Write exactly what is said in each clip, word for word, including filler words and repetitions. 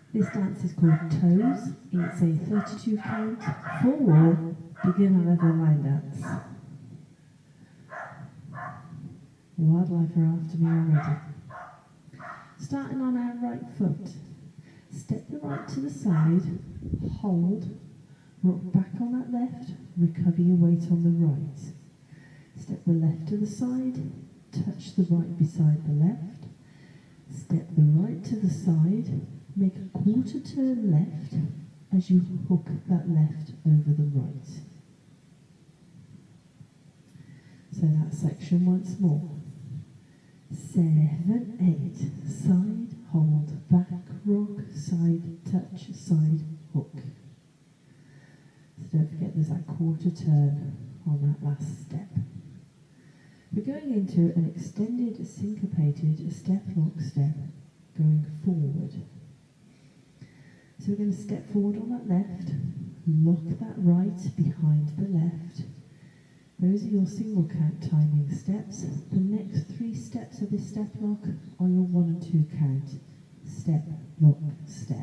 This dance is called Toes. It's a thirty-two count, full wall, beginner level line dance. Wildlife are after me already. Starting on our right foot, step the right to the side, hold, rock back on that left, recover your weight on the right. Step the left to the side, touch the right beside the left, step the right to the side, make a quarter turn left as you hook that left over the right. So that section once more. Seven, eight, side, hold, back, rock, side, touch, side, hook. So don't forget there's that quarter turn on that last step. We're going into an extended syncopated step lock step going forward. So we're going to step forward on that left, lock that right behind the left. Those are your single count timing steps. The next three steps of this step lock are your one and two count. Step, lock, step.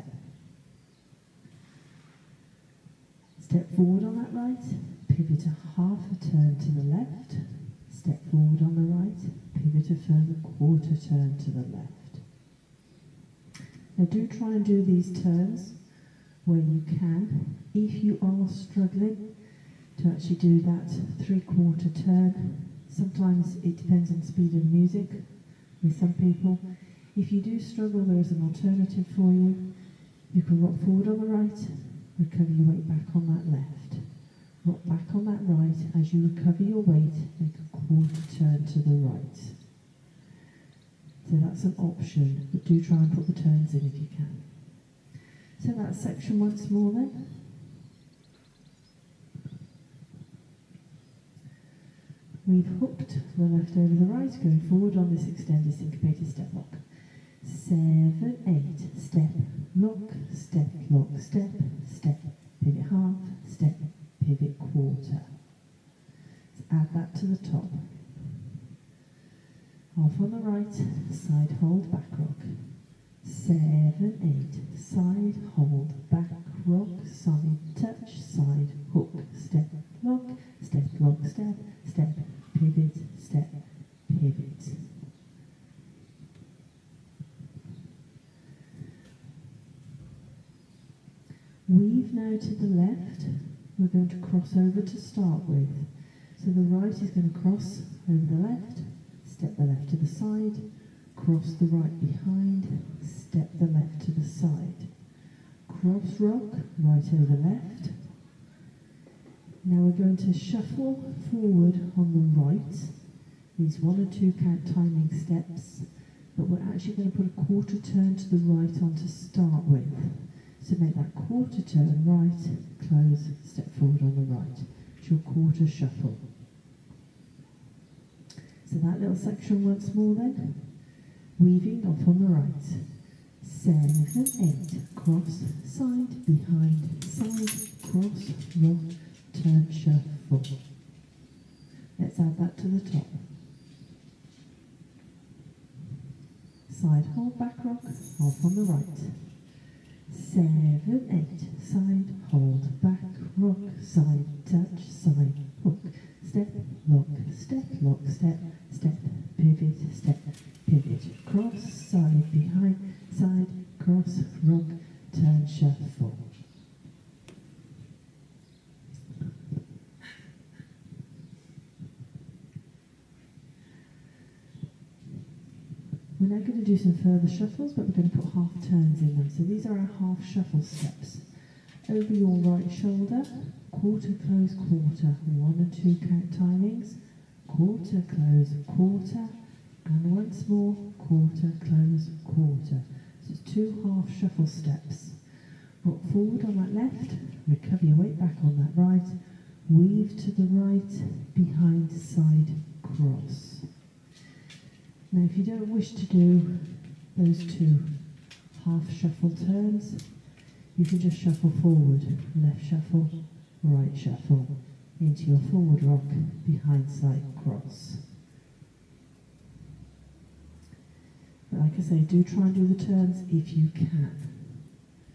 Step forward on that right, pivot a half a turn to the left. Step forward on the right, pivot a further quarter turn to the left. Now do try and do these turns where you can. If you are struggling to actually do that three-quarter turn, sometimes it depends on speed of music with some people. If you do struggle, there is an alternative for you. You can rock forward on the right, recover your weight back on that left. Rock back on that right, as you recover your weight, make a quarter turn to the right. So that's an option, but do try and put the turns in if you can. So that section once more then. We've hooked the left over the right, going forward on this extended syncopated step lock. Seven, eight, step, lock, step, lock, step, step, pivot half, step, pivot quarter. Let's add that to the top. Half on the right, side hold, back rock. Seven, eight, side hold, back rock, side touch, side hook, step, lock, step, lock, step, step, pivot, step, pivot. Weave now to the left. We're going to cross over to start with. So the right is going to cross over the left, step the left to the side, cross the right behind, step the left to the side. Cross rock, right over left. Now we're going to shuffle forward on the right, these one or two count timing steps, but we're actually going to put a quarter turn to the right on to start with. So make that quarter turn right, close, step forward on the right. It's your quarter shuffle. So that little section once more then. Weaving off on the right. Seven, eight, cross, side, behind, side, cross, rock, turn, shuffle. Let's add that to the top. Side hold, back rock, off on the right. Seven, eight, side, hold, back, rock, side, touch, side, hook, step, lock, step, lock, step, step, pivot, step, pivot, cross, side, behind, side, cross, rock, turn, shuffle. We're now going to do some further shuffles, but we're going to put half turns in them. So these are our half shuffle steps. Over your right shoulder, quarter, close, quarter, one and two count timings, quarter, close, quarter, and once more, quarter, close, quarter. So it's two half shuffle steps. Rock forward on that left, recover your weight back on that right, weave to the right, behind, side, cross. Now if you don't wish to do those two half shuffle turns, you can just shuffle forward, left shuffle, right shuffle, into your forward rock, behind side cross. But like I say, do try and do the turns if you can.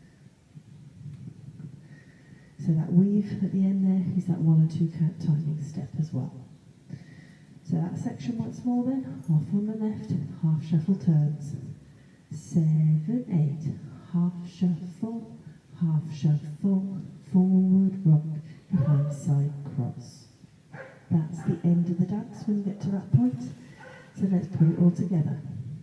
So that weave at the end there is that one or two count timing step as well. So that section once more then, half on the left, half shuffle turns. Seven, eight, half shuffle, half shuffle, forward rock, behind side cross. That's the end of the dance when you get to that point. So let's put it all together.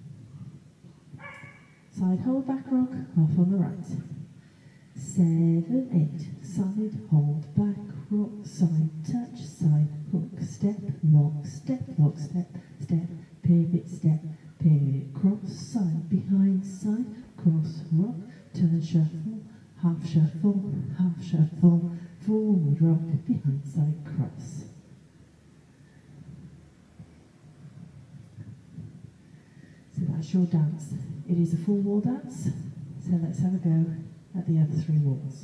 Side hold, back rock, half on the right. Seven, eight, side hold, back rock, side touch, side hook, step, lock, step, lock, step, step, pivot, step, pivot, cross, side, behind, side, cross, rock, turn, shuffle, half shuffle, half shuffle, forward rock, behind, side, cross. So that's your dance. It is a full wall dance, so let's have a go at the other three walls.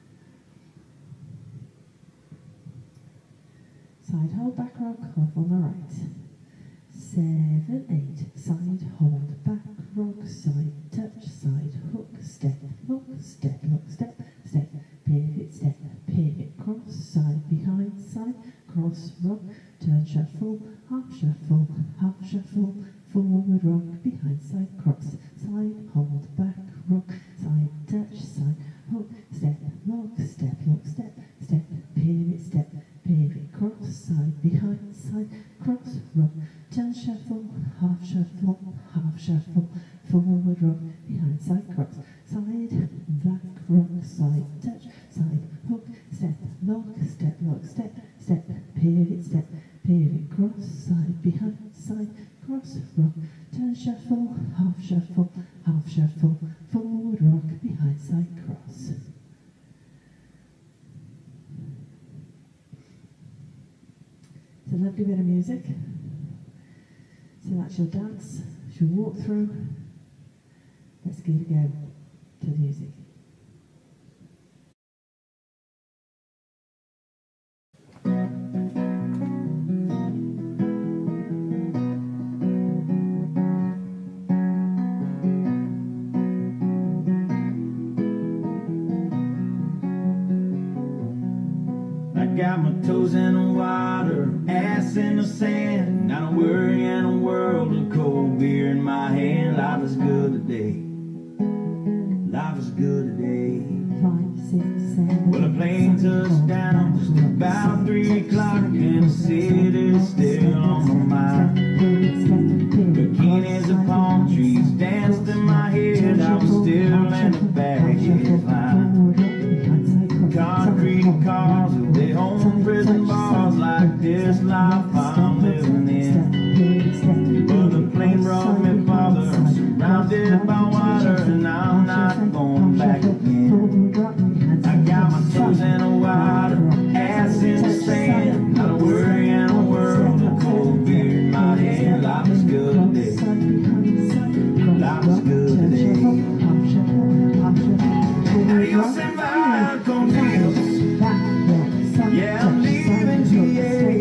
Side hold, back rock, half on the right. Seven, eight, side hold, back rock, side touch, side hook, step, lock, step, lock, step, step, pivot, step, pivot, cross, side, behind, side, cross, rock, turn, shuffle, half shuffle, half shuffle, forward rock, behind, side, cross, side, hold, back, rock, side, touch, side, hook, step, lock, step, lock, step, step, pivot, step, pivot, cross, side, behind, side, cross, rock, turn, shuffle, half shuffle, half shuffle, forward rock, behind, side, cross, side, back, rock, side, touch, side, hook, step, lock, step, lock, step, step, pivot, step, pivot, cross, side, behind, side, cross, rock, turn, shuffle, half shuffle, half shuffle, forward rock, behind, side, cross. It's a lovely bit of music. So that's your dance, it's your walk through. Let's give it a go to the music. Got my toes in the water, ass in the sand, not a worry in a world of cold beer in my hand. Life is good today, life is good today. Five, six, seven, Well, the plane touched down just about three o'clock and the city's still on my mind. Bikinis and palm trees danced in my head, I was still in the baggage line. Concrete cars, they home prison bars like this life I'm living in. But the plane brought me farther, surrounded by water, and I'm not going back again. I got my toes in the water, ass in the sand, not a worry in the world, a cold beer in my hand. Life is good today, life is good today. Adios and bye, conmigo. Yeah, I'm leaving G A.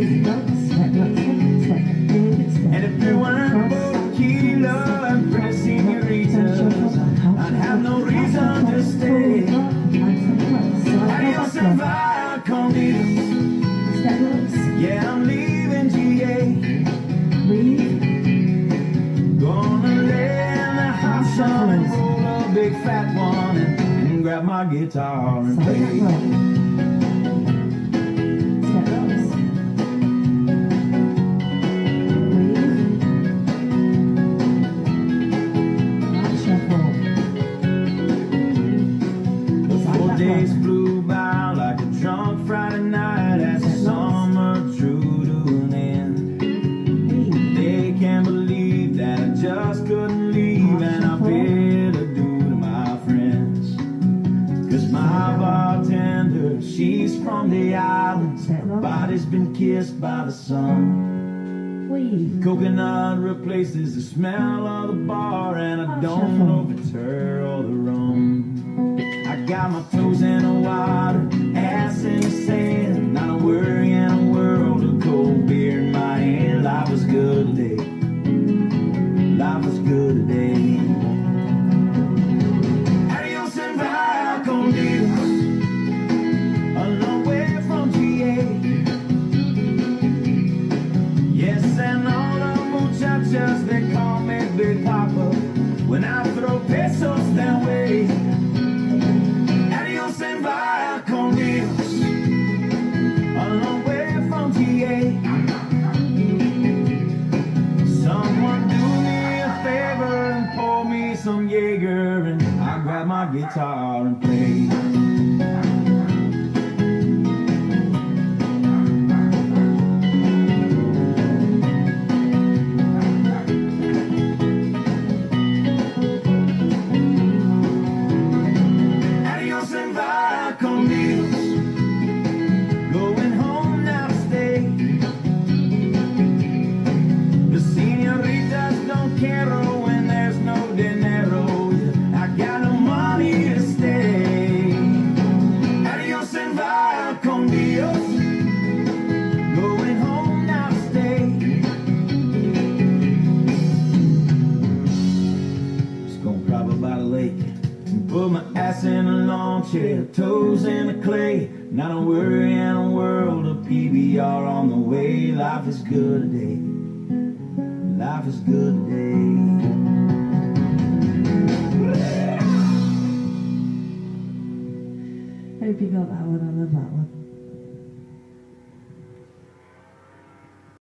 And if it weren't for tequila and pretty senoritas, I'd have no reason to stay. Adios and bye, conmigo. Yeah, I'm leaving G A. Gonna lay in the hot sun and roll a big fat one and, and grab my guitar and play. Days flew by like a drunk Friday night as the summer drew to an end. They can't believe that I just couldn't leave, and I bid adieu to my friends. Cause my bartender, she's from the islands, her body's been kissed by the sun. Coconut replaces the smell of the bar, and I don't know if it's her or the rum. I got my toes in the water, ass in the sand, not a worry in a world of cold beer in my hand. Life was good today, life was good today. Adios and bye, conmigo. A some Jaeger and I grab my guitar and play. Adios and bye con Dios. Going home now to stay. The senoritas don't care when there's no dinero. I got no money to stay. Adios and bye con Dios. Going home now to stay. Just gonna prop up by the lake and put my ass in a lawn chair, toes in the clay. Not a worry in a world of P B R on the way. Life is good today. Life is good today. Hope you got that one. I love that one.